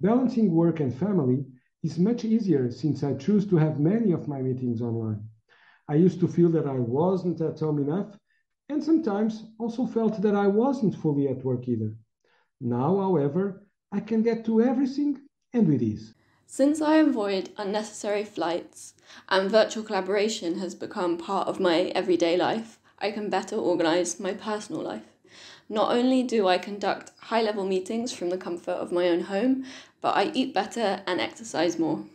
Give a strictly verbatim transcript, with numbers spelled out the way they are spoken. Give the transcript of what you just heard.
Balancing work and family is much easier since I choose to have many of my meetings online. I used to feel that I wasn't at home enough, and sometimes also felt that I wasn't fully at work either. Now, however, I can get to everything and with ease. Since I avoid unnecessary flights and virtual collaboration has become part of my everyday life, I can better organise my personal life. Not only do I conduct high-level meetings from the comfort of my own home, but I eat better and exercise more.